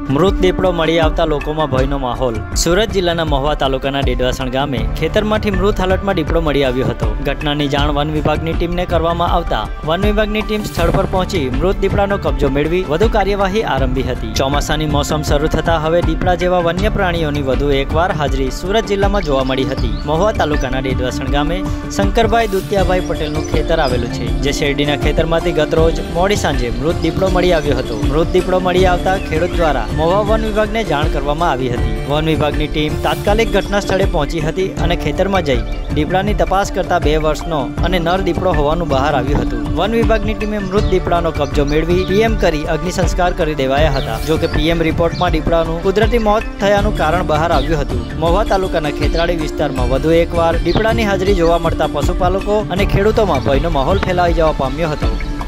मृत દીપડો મળી આવતા લોકોમાં ભયનો માહોલ। સુરત જિલ્લાના મહુવા તાલુકાના ડેડવાસણ ગામે ખેતરમાંથી મૃત હાલતમાં દીપડો મળી આવ્યો હતો। ઘટનાની જાણ વન વિભાગની ટીમને કરવામાં આવતા વન વિભાગની ટીમ સ્થળ પર પહોંચી મૃત દીપડાનો કબજો મેળવી વધુ કાર્યવાહી આરંભી હતી। ચોમાસાની મોસમ શરૂ થતા હવે દીપડા જેવા વન્ય પ્રાણીઓની વધુ એકવાર હાજરી સુરત જિલ્લામાં જોવા મળી હતી। મહુવા તાલુકાના ડેડવાસણ ગામે શંકરભાઈ દુત્યાભાઈ પટેલનું ખેતર આવેલું છે, જે શેરડીના ખેતરમાંથી ગતરોજ મોડી સાંજે મૃત દીપડો મળી આવ્યો હતો। મૃત દીપડો મળી આવતા ખેડૂત દ્વારા મહુવા વન વિભાગને જાણ કરવામાં આવી હતી। વન વિભાગની ટીમ તાત્કાલિક ઘટના સ્થળે પહોંચી હતી અને ખેતરમાં જઈ દીપડાની તપાસ કરતા 2 વર્ષનો અને નર દીપડો હોવાનું બહાર આવ્યું હતું। વન વિભાગની ટીમે મૃત દીપડાનો કબજો મેળવી પીએમ કરી અગ્નિ સંસ્કાર કરી દેવાયા હતા। જો કે પીએમ રિપોર્ટમાં દીપડાનું કુદરતી મોત થયાનું કારણ બહાર આવ્યું હતું। મહુવા તાલુકાના ખેતરાળી વિસ્તારમાં વધુ એકવાર દીપડાની હાજરી જોવા મળતા પશુપાલકો અને ખેડૂતોમાં ભયનો માહોલ ફેલાઈ જવા પામ્યો હતો।